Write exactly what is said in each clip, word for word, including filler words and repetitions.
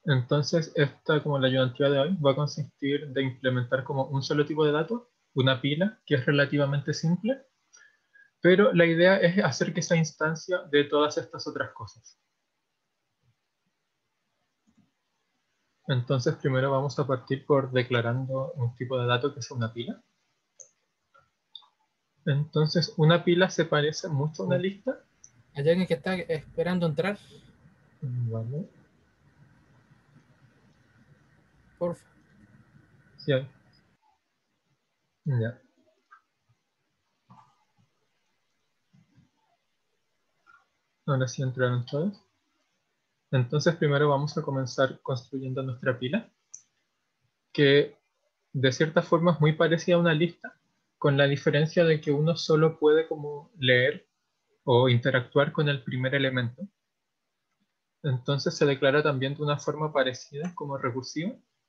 Entonces, esta, como la ayudantiva de hoy, va a consistir de implementar como un solo tipo de dato, una pila, que es relativamente simple, pero la idea es hacer que sea instancia de todas estas otras cosas. Entonces, primero vamos a partir por declarando un tipo de dato que es una pila. Entonces, una pila se parece mucho a una lista. ¿Hay alguien que está esperando entrar? Vale, Porfa. sí hay. Ya. Ahora sí entraron todos. Entonces, primero vamos a comenzar construyendo nuestra pila, que de cierta forma es muy parecida a una lista, con la diferencia de que uno solo puede como leer o interactuar con el primer elemento. Entonces se declara también de una forma parecida como recursiva,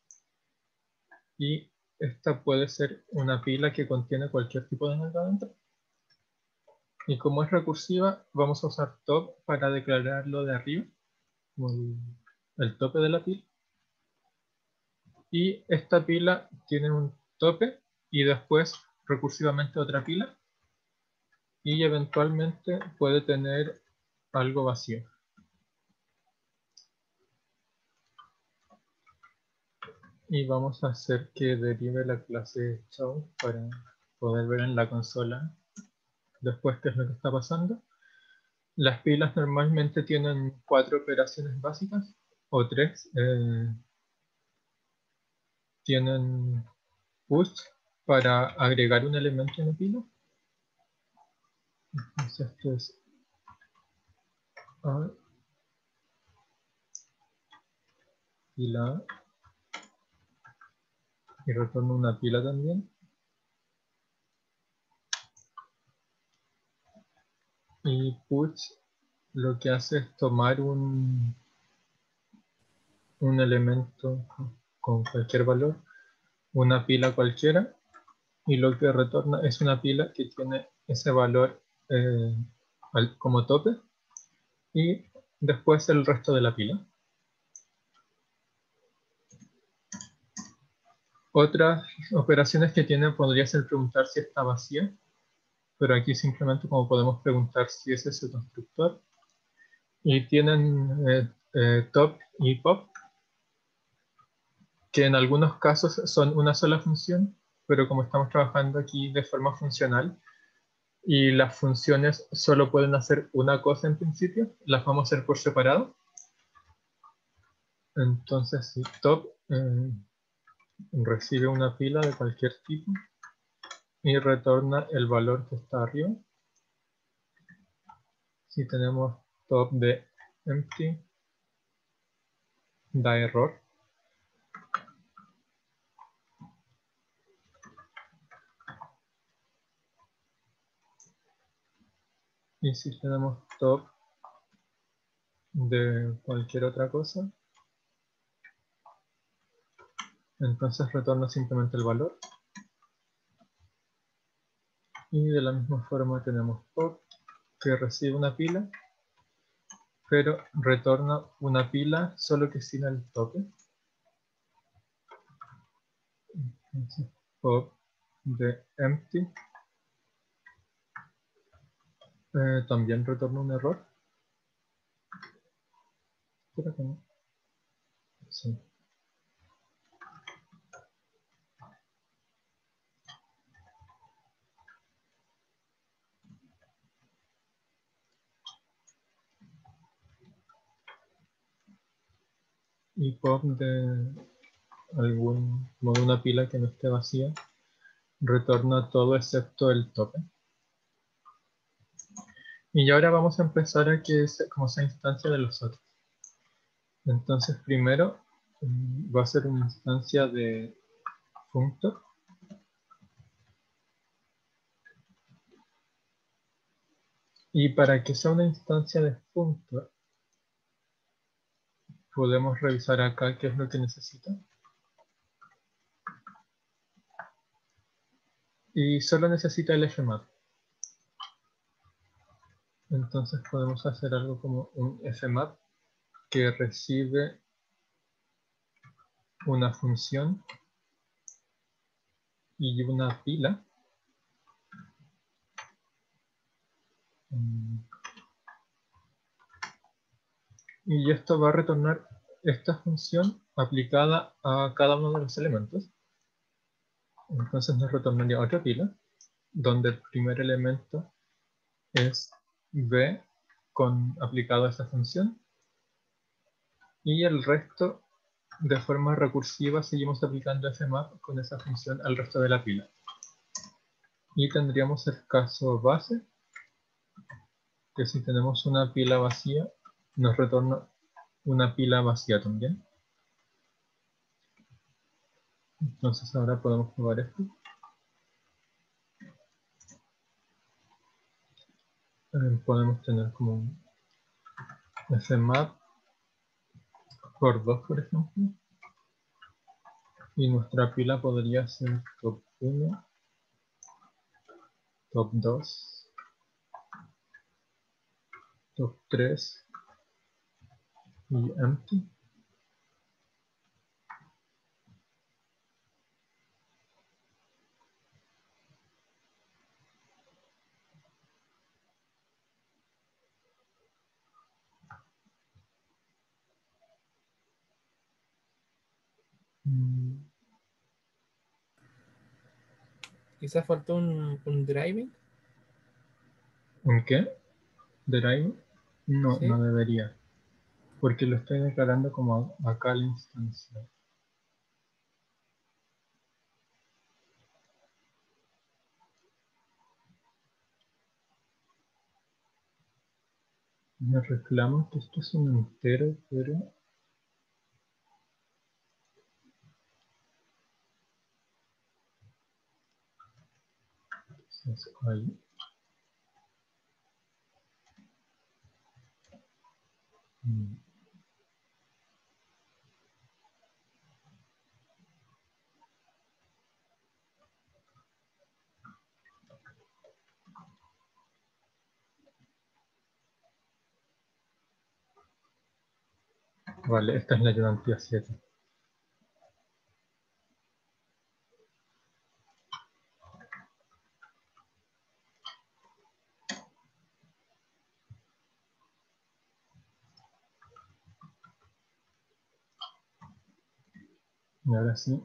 y esta puede ser una pila que contiene cualquier tipo de nada dentro. Y como es recursiva, vamos a usar top para declararlo de arriba, como el, el tope de la pila. Y esta pila tiene un tope y después recursivamente otra pila, y eventualmente puede tener algo vacío. Y vamos a hacer que derive la clase show para poder ver en la consola después qué es lo que está pasando. Las pilas normalmente tienen cuatro operaciones básicas, o tres. Eh, tienen push para agregar un elemento en la pila. Entonces esto es A, pila A, y retorno una pila también. Y push lo que hace es tomar un, un elemento con cualquier valor, una pila cualquiera, y lo que retorna es una pila que tiene ese valor eh, al, como tope, y después el resto de la pila. Otras operaciones que tiene podría ser preguntar si está vacía, pero aquí simplemente como podemos preguntar si es ese constructor. Y tienen eh, eh, top y pop, que en algunos casos son una sola función, pero como estamos trabajando aquí de forma funcional y las funciones solo pueden hacer una cosa en principio, las vamos a hacer por separado. Entonces, si top eh, recibe una pila de cualquier tipo y retorna el valor que está arriba. Si tenemos top de empty, da error. Y si tenemos top de cualquier otra cosa, entonces retorna simplemente el valor. Y de la misma forma tenemos pop, que recibe una pila, pero retorna una pila solo que sin el tope. Entonces, pop de empty eh, también retorna un error. Espera que no. Sí. Y pop de algún modo una pila que no esté vacía retorna todo excepto el tope. Y ahora vamos a empezar a que se, como sea instancia de los otros. Entonces primero va a ser una instancia de functor. Y para que sea una instancia de functor, podemos revisar acá qué es lo que necesita. Y solo necesita el fmap. Entonces podemos hacer algo como un fmap que recibe una función y una pila. Y esto va a retornar esta función aplicada a cada uno de los elementos. Entonces nos retornaría otra pila, donde el primer elemento es b con aplicado a esta función. Y el resto, de forma recursiva, seguimos aplicando fmap con esa función al resto de la pila. Y tendríamos el caso base, que si tenemos una pila vacía, nos retorna una pila vacía también. Entonces ahora podemos probar esto. Eh, podemos tener como un fmap por dos, por ejemplo. Y nuestra pila podría ser top uno, top dos, top tres y empty. Mm, Quizás faltó un, un driving. ¿En qué? ¿Drive? No, Sí. no debería. Porque lo estoy declarando como acá la instancia. Me reclama que esto es un entero, pero... Entonces, ahí. Mm. Vale, esta es la ayudantía siete. Y ahora sí.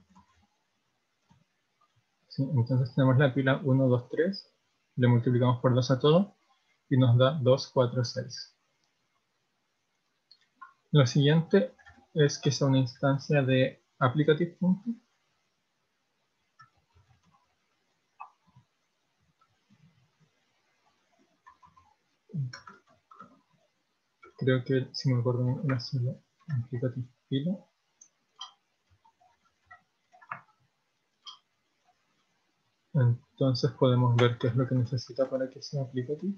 Sí, entonces tenemos la pila uno, dos, tres. Le multiplicamos por dos a todo. Y nos da dos, cuatro, seis. Lo siguiente es que sea una instancia de applicative. Creo que si me acuerdo era solo applicative pila. Entonces podemos ver qué es lo que necesita para que sea applicative.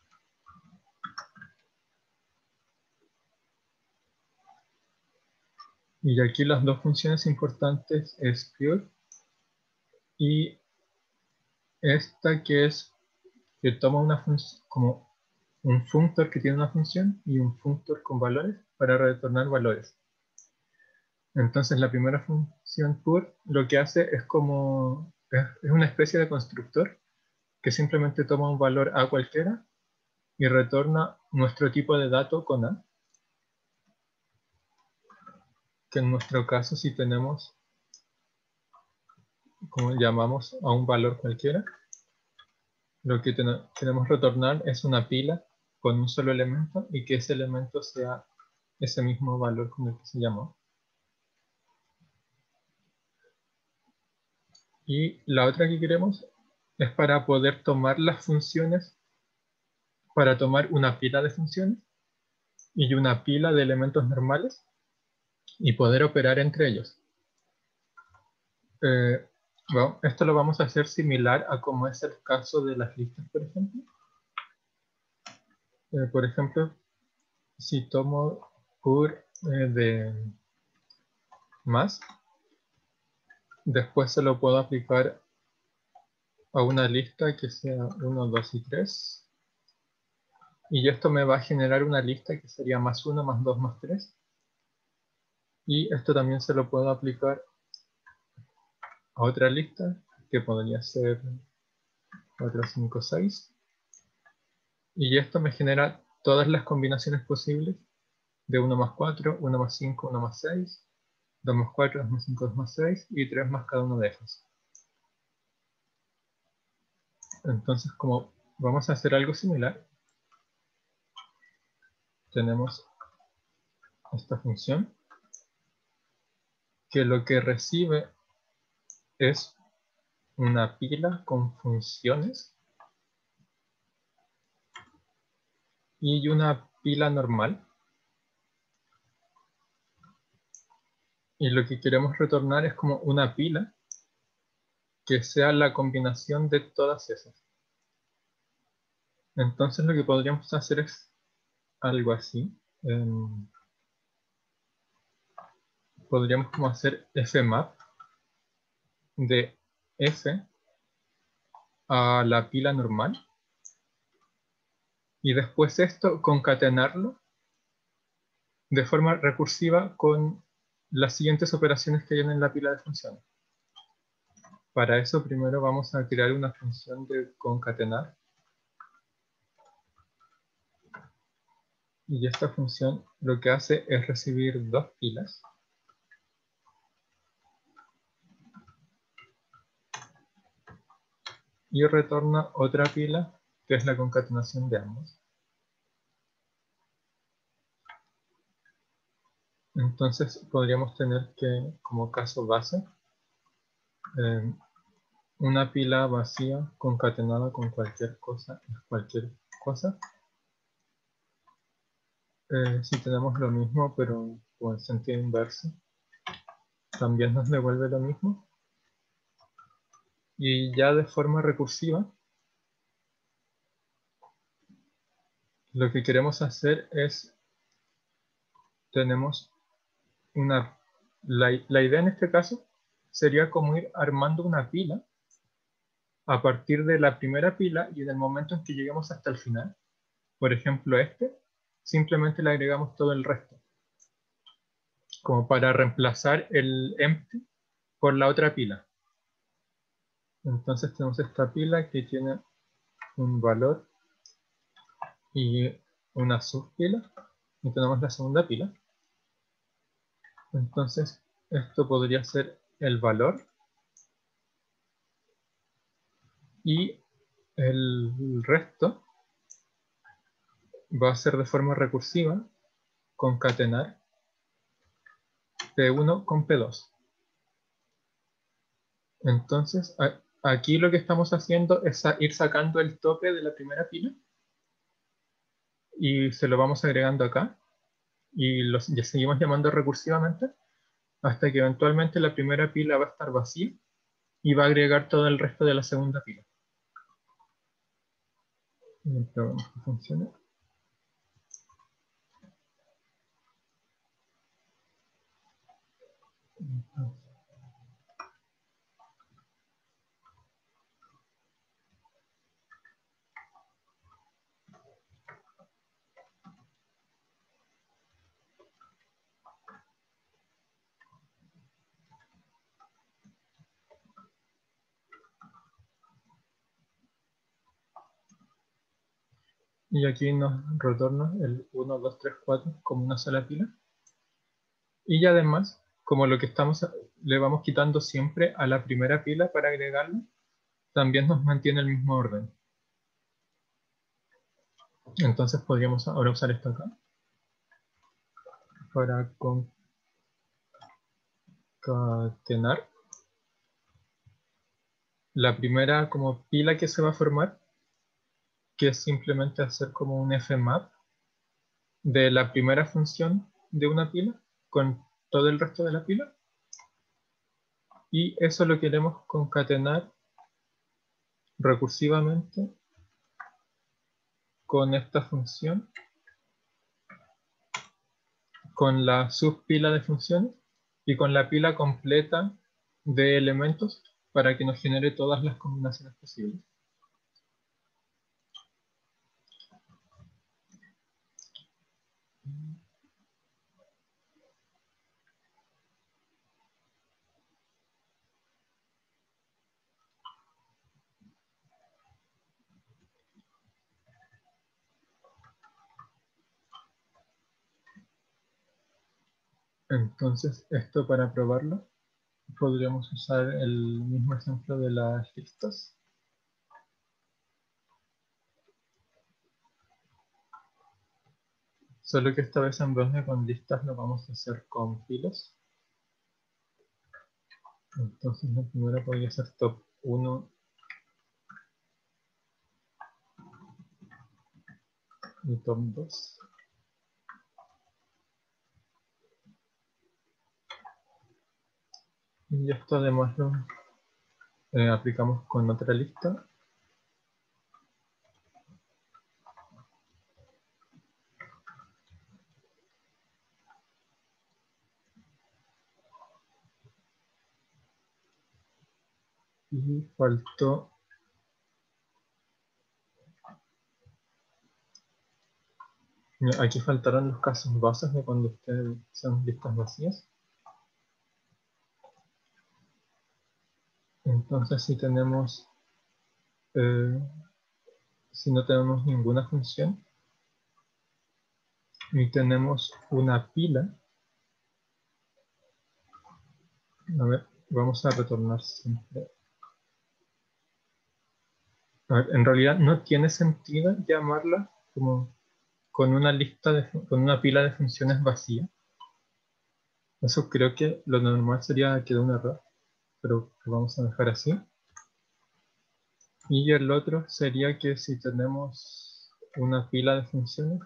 Y aquí las dos funciones importantes es pure y esta que es que toma una función como un functor que tiene una función y un functor con valores para retornar valores. Entonces la primera función pure lo que hace es como es, es una especie de constructor que simplemente toma un valor a cualquiera y retorna nuestro tipo de dato con a, que en nuestro caso si tenemos, como llamamos a un valor cualquiera, lo que ten queremos retornar es una pila con un solo elemento y que ese elemento sea ese mismo valor con el que se llamó. Y la otra que queremos es para poder tomar las funciones, para tomar una pila de funciones y una pila de elementos normales y poder operar entre ellos. Eh, bueno, esto lo vamos a hacer similar a como es el caso de las listas, por ejemplo. Eh, por ejemplo, si tomo pur eh, de más, después se lo puedo aplicar a una lista que sea uno, dos y tres. Y esto me va a generar una lista que sería más uno, más dos, más tres. Y esto también se lo puedo aplicar a otra lista, que podría ser cuatro, cinco, seis. Y esto me genera todas las combinaciones posibles de uno más cuatro, uno más cinco, uno más seis, dos más cuatro, dos más cinco, dos más seis y tres más cada uno de esos. Entonces, como vamos a hacer algo similar, tenemos esta función que lo que recibe es una pila con funciones y una pila normal. Y lo que queremos retornar es como una pila que sea la combinación de todas esas. Entonces lo que podríamos hacer es algo así. Um, podríamos como hacer fmap de f a la pila normal y después esto concatenarlo de forma recursiva con las siguientes operaciones que hay en la pila de funciones. Para eso primero vamos a crear una función de concatenar. Y esta función lo que hace es recibir dos pilas. Y retorna otra pila, que es la concatenación de ambos. Entonces podríamos tener que, como caso base, eh, una pila vacía concatenada con cualquier cosa, cualquier cosa. Eh, si tenemos lo mismo, pero con sentido inverso, también nos devuelve lo mismo. Y ya de forma recursiva, lo que queremos hacer es, tenemos una, la, la idea en este caso sería como ir armando una pila a partir de la primera pila y en el momento en que lleguemos hasta el final, por ejemplo este, simplemente le agregamos todo el resto, como para reemplazar el empty por la otra pila. Entonces tenemos esta pila que tiene un valor y una subpila, y tenemos la segunda pila. Entonces esto podría ser el valor y el resto va a ser de forma recursiva concatenar P uno con P dos. Entonces a, aquí lo que estamos haciendo es a, ir sacando el tope de la primera pila y se lo vamos agregando acá y los ya seguimos llamando recursivamente hasta que eventualmente la primera pila va a estar vacía y va a agregar todo el resto de la segunda pila. Y probemos que funcione. Y aquí nos retorna el uno, dos, tres, cuatro como una sola pila. Y además, como lo que estamos, le vamos quitando siempre a la primera pila para agregarlo, también nos mantiene el mismo orden. Entonces podríamos ahora usar esto acá para concatenar la primera como pila que se va a formar, que es simplemente hacer como un fmap de la primera función de una pila con todo el resto de la pila. Y eso lo queremos concatenar recursivamente con esta función, con la subpila de funciones y con la pila completa de elementos para que nos genere todas las combinaciones posibles. Entonces, esto para probarlo, podríamos usar el mismo ejemplo de las listas. Solo que esta vez en vez de con listas lo vamos a hacer con pilas. Entonces la primera podría ser top uno y top dos. Y esto además lo eh, aplicamos con otra lista. Y faltó Mira, aquí faltaron los casos bases de cuando ustedes son listas vacías. Entonces si tenemos eh, si no tenemos ninguna función y tenemos una pila, a ver, vamos a retornar siempre. A ver, en realidad no tiene sentido llamarla como con una lista de, con una pila de funciones vacía. Eso creo que lo normal sería que dé un error, pero lo vamos a dejar así. Y el otro sería que si tenemos una pila de funciones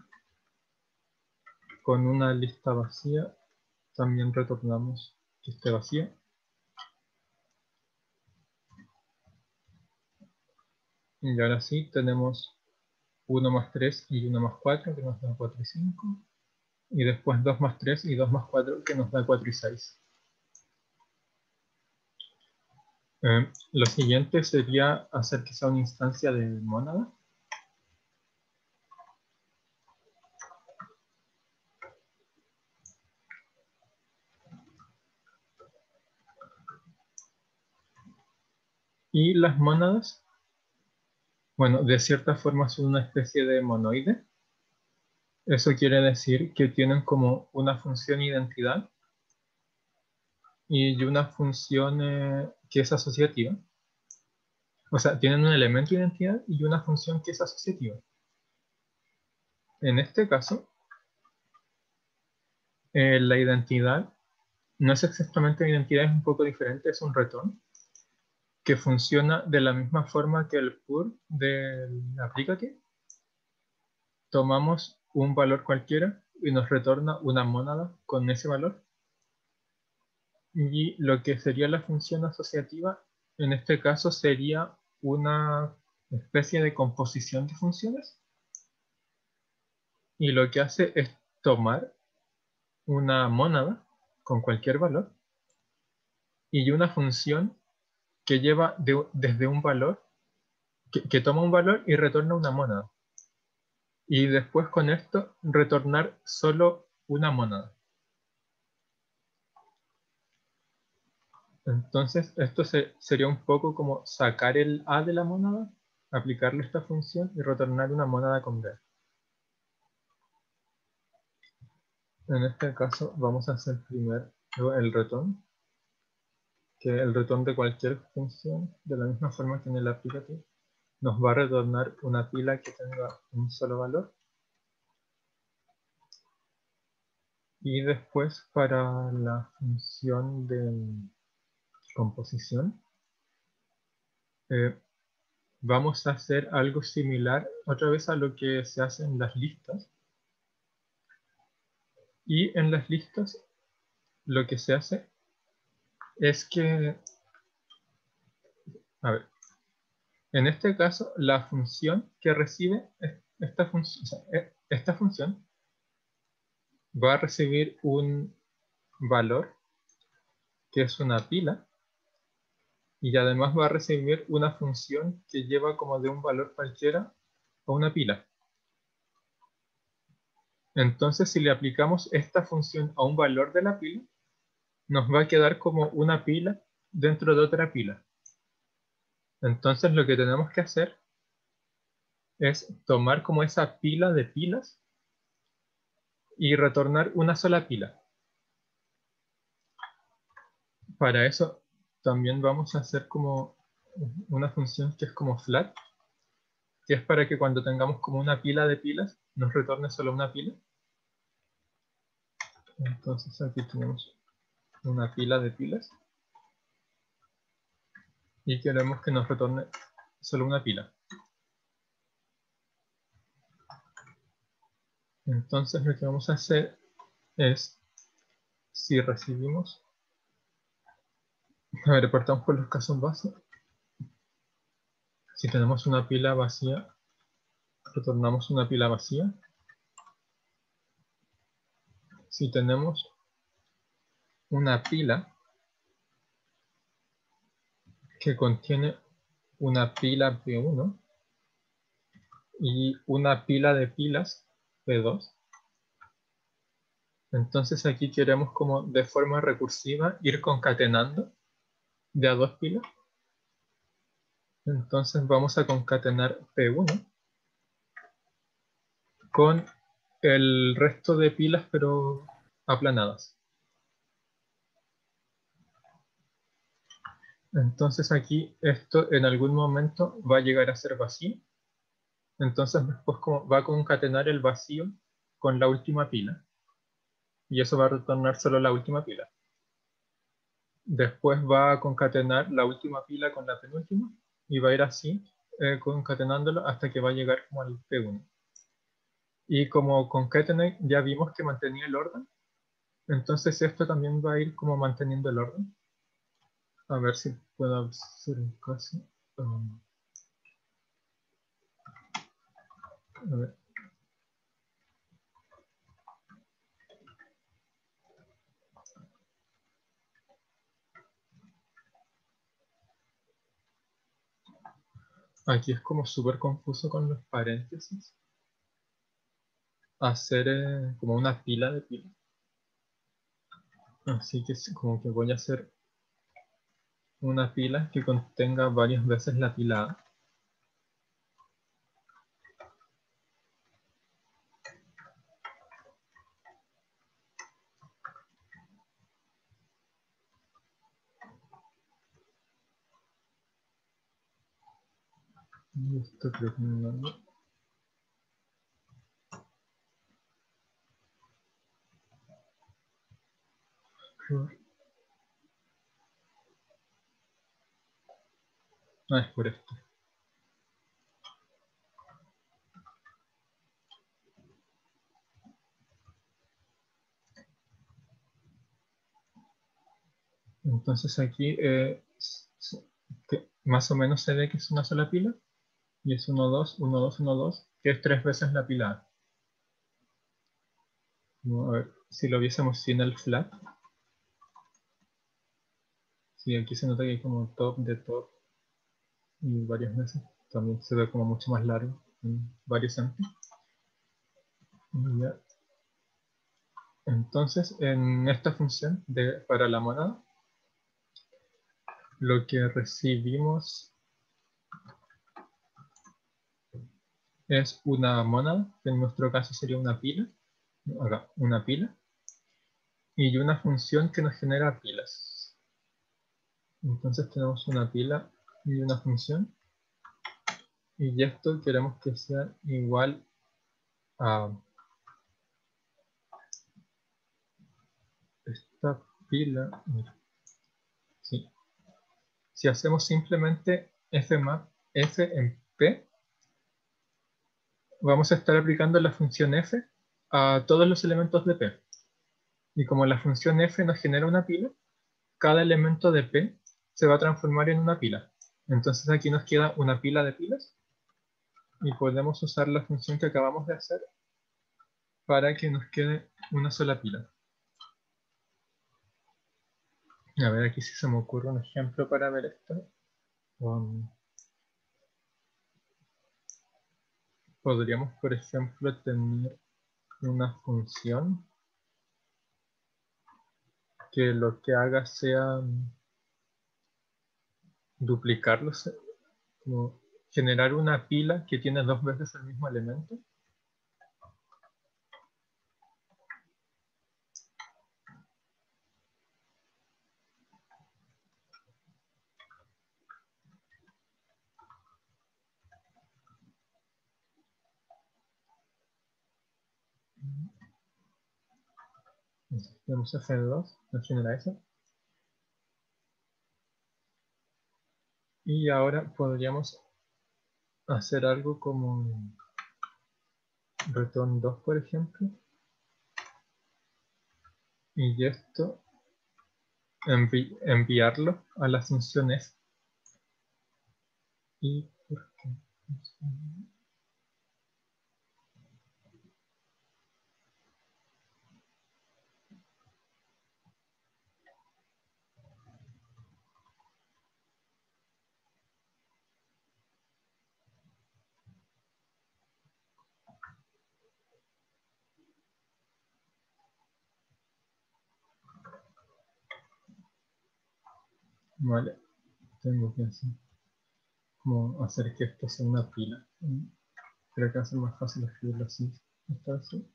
con una lista vacía, también retornamos que esté vacía. Y ahora sí tenemos uno más tres y uno más cuatro, que nos da cuatro y cinco. Y después dos más tres y dos más cuatro, que nos da cuatro y seis. Eh, lo siguiente sería hacer que sea una instancia de mónada. Y las mónadas, bueno, de cierta forma son una especie de monoide. Eso quiere decir que tienen como una función identidad y una función eh, que es asociativa. O sea, tienen un elemento de identidad y una función que es asociativa. En este caso, eh, la identidad no es exactamente una identidad, es un poco diferente, es un return que funciona de la misma forma que el pur del applicative. Tomamos un valor cualquiera y nos retorna una mónada con ese valor. Y lo que sería la función asociativa, en este caso sería una especie de composición de funciones. Y lo que hace es tomar una mónada con cualquier valor y una función que lleva de, desde un valor, que, que toma un valor y retorna una mónada. Y después con esto retornar solo una mónada. Entonces esto se, sería un poco como sacar el A de la mónada, aplicarle esta función y retornar una mónada con B. En este caso vamos a hacer primero el return, que el return de cualquier función, de la misma forma que en el aplicativo, nos va a retornar una pila que tenga un solo valor. Y después para la función de composición, eh, vamos a hacer algo similar otra vez a lo que se hace en las listas. Y en las listas lo que se hace es que, a ver, en este caso la función que recibe esta, fun o sea, esta función va a recibir un valor que es una pila y además va a recibir una función que lleva como de un valor cualquiera a una pila. Entonces si le aplicamos esta función a un valor de la pila, nos va a quedar como una pila dentro de otra pila. Entonces lo que tenemos que hacer es tomar como esa pila de pilas y retornar una sola pila. Para eso también vamos a hacer como una función que es como flat, que es para que cuando tengamos como una pila de pilas, nos retorne solo una pila. Entonces aquí tenemos una pila de pilas y queremos que nos retorne solo una pila. Entonces lo que vamos a hacer es, si recibimos, a ver, partamos por los casos base. Si tenemos una pila vacía, retornamos una pila vacía. Si tenemos una pila que contiene una pila P uno y una pila de pilas P dos, entonces aquí queremos como de forma recursiva ir concatenando de a dos pilas. Entonces vamos a concatenar P uno con el resto de pilas pero aplanadas. Entonces aquí esto en algún momento va a llegar a ser vacío. Entonces después como va a concatenar el vacío con la última pila. Y eso va a retornar solo la última pila. Después va a concatenar la última pila con la penúltima y va a ir así eh, concatenándolo hasta que va a llegar como al P uno. Y como concatenate ya vimos que mantenía el orden, entonces esto también va a ir como manteniendo el orden. A ver si puedo hacer un caso. Um, a ver. Aquí es como súper confuso con los paréntesis. Hacer eh, como una pila de pilas. Así que como que voy a hacer una pila que contenga varias veces la pila A. Y esto creo que no lo- Ah, es por esto. Entonces aquí eh, que más o menos se ve que es una sola pila. Y es uno, dos, uno, dos, uno, dos, que es tres veces la pila A. Como, a ver, si lo viésemos sin el flat. Sí, aquí se nota que hay como top de top y varias veces. También se ve como mucho más largo en varios ángulos. Ya. Entonces, en esta función de, para la monada, lo que recibimos es una monada, que en nuestro caso sería una pila, acá, una pila, y una función que nos genera pilas. Entonces tenemos una pila y una función, y esto queremos que sea igual a esta pila. Sí. Si hacemos simplemente fmap f en p, vamos a estar aplicando la función f a todos los elementos de p. Y como la función f nos genera una pila, cada elemento de p se va a transformar en una pila. Entonces aquí nos queda una pila de pilas y podemos usar la función que acabamos de hacer para que nos quede una sola pila. A ver aquí si se me ocurre un ejemplo para ver esto. Um, podríamos, por ejemplo, tener una función que lo que haga sea duplicarlos, como generar una pila que tiene dos veces el mismo elemento. Tenemos F dos, no genera eso. Y ahora podríamos hacer algo como return dos, por ejemplo. Y esto envi enviarlo a la función S. ¿Y por qué? Vale, tengo que hacer como hacer que esto sea una pila. Creo que va a ser más fácil escribirlo así. Esta vez sí.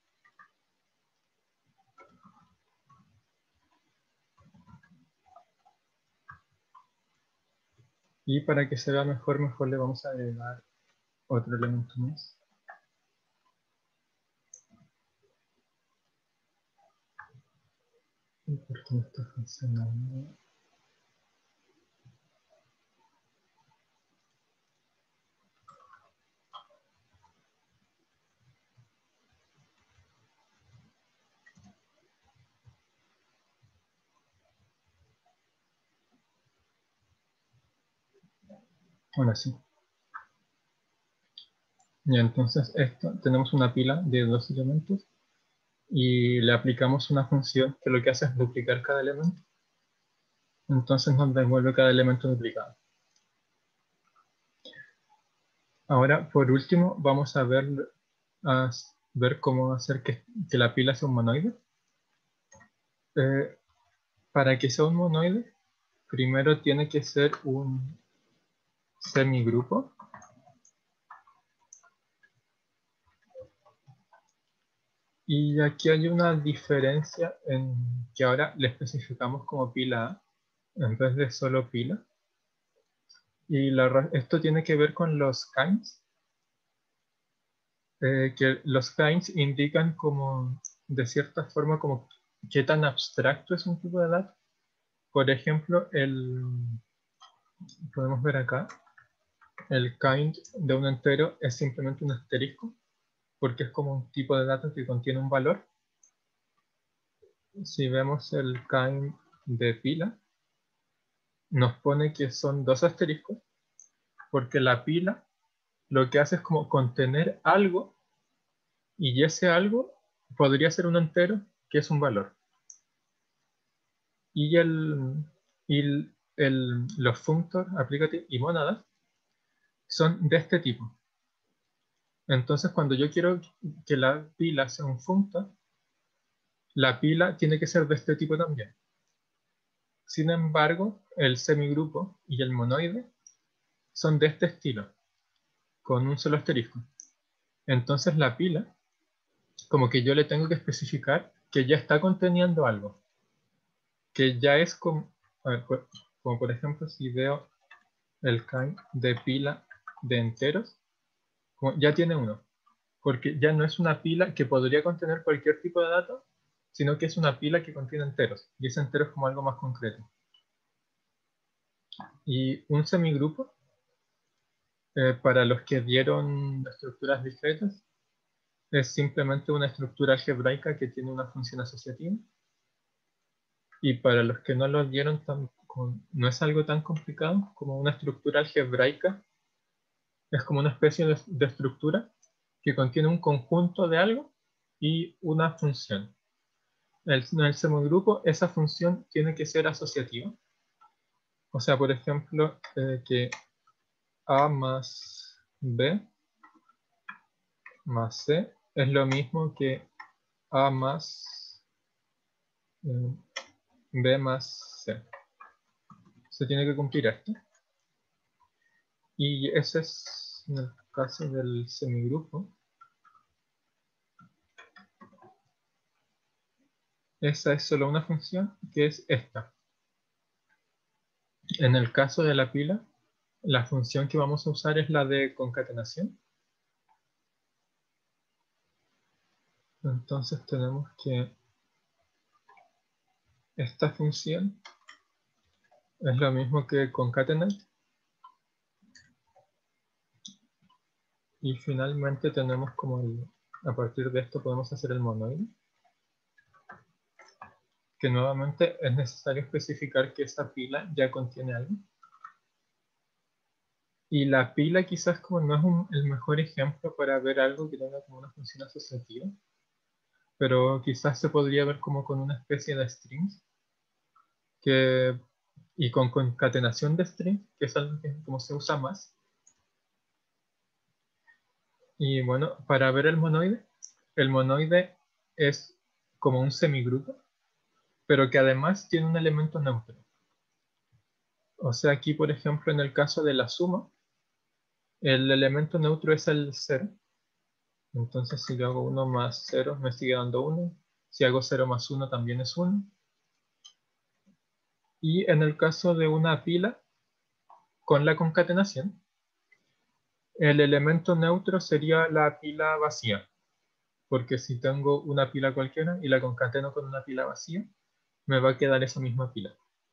Y para que se vea mejor, mejor le vamos a agregar otro elemento más. ¿Y por qué no está funcionando? Ahora sí. Y entonces esto, tenemos una pila de dos elementos y le aplicamos una función que lo que hace es duplicar cada elemento. Entonces nos devuelve cada elemento duplicado. Ahora, por último, vamos a ver, a ver cómo hacer que, que la pila sea un monoide. Eh, para que sea un monoide, primero tiene que ser un semigrupo. Y aquí hay una diferencia en que ahora le especificamos como pila A en vez de solo pila. Y la, esto tiene que ver con los kinds. Eh, que los kinds indican como, de cierta forma, como qué tan abstracto es un tipo de dato. Por ejemplo, el, podemos ver acá, el kind de un entero es simplemente un asterisco, porque es como un tipo de dato que contiene un valor. Si vemos el kind de pila, nos pone que son dos asteriscos, porque la pila lo que hace es como contener algo, y ese algo podría ser un entero, que es un valor. Y, el, y el, el, los functor, applicative y monadas son de este tipo. Entonces, cuando yo quiero que la pila sea un functor, la pila tiene que ser de este tipo también. Sin embargo, el semigrupo y el monoide son de este estilo, con un solo asterisco. Entonces la pila, como que yo le tengo que especificar que ya está conteniendo algo. Que ya es como, a ver, como por ejemplo si veo el kind de pila de enteros, como ya tiene uno. Porque ya no es una pila que podría contener cualquier tipo de dato, sino que es una pila que contiene enteros. Y ese entero es como algo más concreto. Y un semigrupo, eh, para los que dieron estructuras discretas, es simplemente una estructura algebraica que tiene una función asociativa. Y para los que no lo dieron, tan, no es algo tan complicado como una estructura algebraica. Es como una especie de, de estructura que contiene un conjunto de algo y una función. En el semigrupo, esa función tiene que ser asociativa. O sea, por ejemplo, eh, que A más B más C es lo mismo que A más eh, B más C. Se tiene que cumplir esto. Y ese es en el caso del semigrupo. Esa es solo una función, que es esta. En el caso de la pila, la función que vamos a usar es la de concatenación. Entonces tenemos que esta función es lo mismo que concatenate. Y finalmente tenemos como el, a partir de esto podemos hacer el monoide. Que nuevamente es necesario especificar que esa pila ya contiene algo. Y la pila quizás como no es un, el mejor ejemplo para ver algo que tenga como una función asociativa, pero quizás se podría ver como con una especie de strings que, y con concatenación de strings, que es algo que como se usa más. Y bueno, para ver el monoide, el monoide es como un semigrupo, pero que además tiene un elemento neutro. O sea, aquí por ejemplo en el caso de la suma, el elemento neutro es el cero. Entonces si yo hago uno más cero me sigue dando uno. Si hago cero más uno también es uno. Y en el caso de una pila, con la concatenación, el elemento neutro sería la pila vacía. Porque si tengo una pila cualquiera y la concateno con una pila vacía, me va a quedar esa misma pila.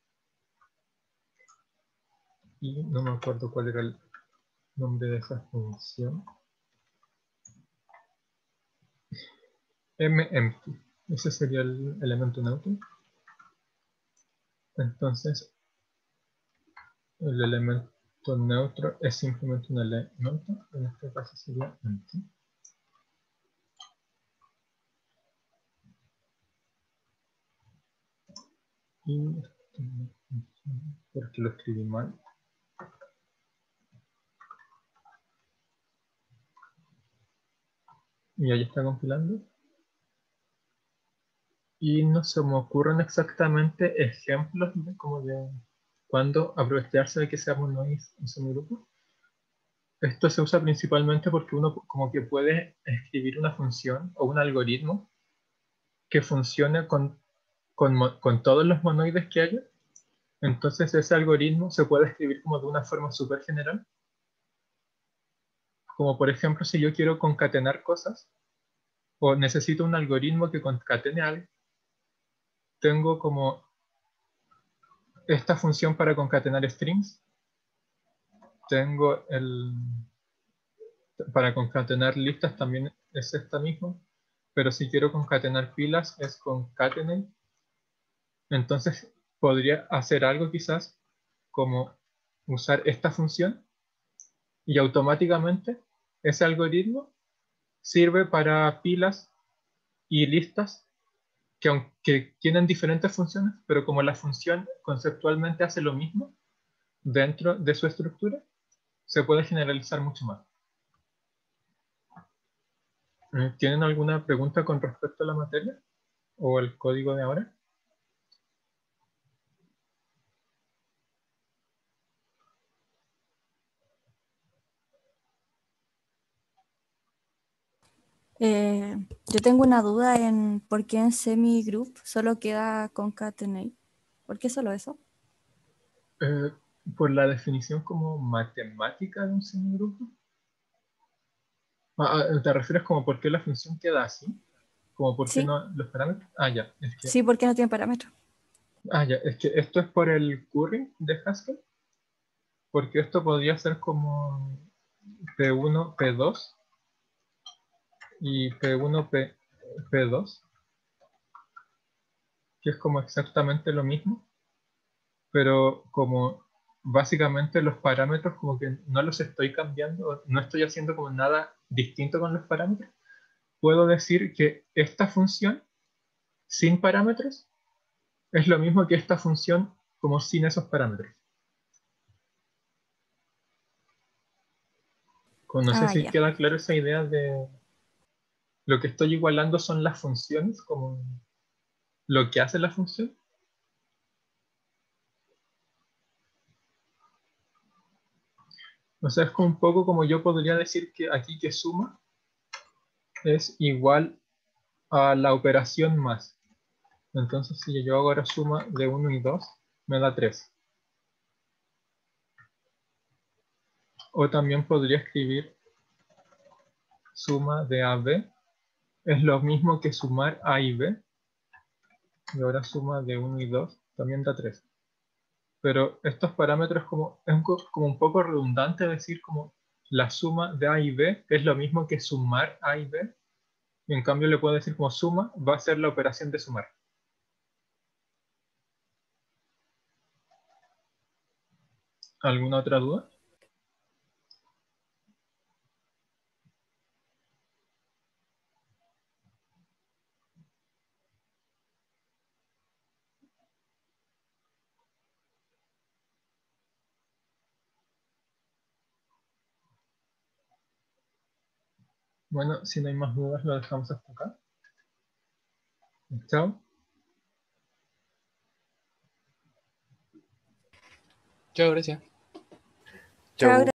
Y no me acuerdo cuál era el nombre de esa función. mEmpty. Ese sería el elemento neutro. Entonces, el elemento neutro es simplemente un elemento. En este caso sería empty. Y porque lo escribí mal. Y ahí está compilando. Y no se me ocurren exactamente ejemplos de como de cuándo aprovecharse de que seamos nois un semigrupo. Esto se usa principalmente porque uno como que puede escribir una función o un algoritmo que funcione con, con, con todos los monoides que haya. Entonces ese algoritmo se puede escribir como de una forma súper general. Como por ejemplo si yo quiero concatenar cosas o necesito un algoritmo que concatene algo, tengo como esta función para concatenar strings. Tengo el... Para concatenar listas también es esta misma. Pero si quiero concatenar pilas es concatenate. Entonces podría hacer algo quizás como usar esta función y automáticamente ese algoritmo sirve para pilas y listas que aunque tienen diferentes funciones, pero como la función conceptualmente hace lo mismo dentro de su estructura, se puede generalizar mucho más. ¿Tienen alguna pregunta con respecto a la materia o el código de ahora? Eh, yo tengo una duda en por qué en semigroup solo queda concatenate. ¿Por qué solo eso? Eh, por la definición como matemática de un semigrupo. Ah, ah, ¿te refieres como por qué la función queda así? ¿Como por qué Sí, no los parámetros? Ah, ya, es que, sí, porque no tiene parámetro. ah, ya, es que esto es por el curry de Haskell, porque esto podría ser como P uno, P dos y P uno, P, P2, que es como exactamente lo mismo, pero como básicamente los parámetros como que no los estoy cambiando, no estoy haciendo como nada distinto con los parámetros, puedo decir que esta función sin parámetros es lo mismo que esta función como sin esos parámetros. Como no sé Ah, si ya. queda claro esa idea de lo que estoy igualando son las funciones, como lo que hace la función. O sea, es como un poco como yo podría decir que aquí que suma es igual a la operación más. Entonces, si yo hago ahora suma de uno y dos, me da tres. O también podría escribir suma de A B es lo mismo que sumar A y B. Y ahora suma de uno y dos también da tres. Pero estos parámetros como, es un, como un poco redundante decir como la suma de A y B es lo mismo que sumar A y B. Y en cambio le puedo decir como suma va a ser la operación de sumar. ¿Alguna otra duda? Bueno, si no hay más dudas lo dejamos hasta acá. Chao. Chao, gracias. Chao, Chau.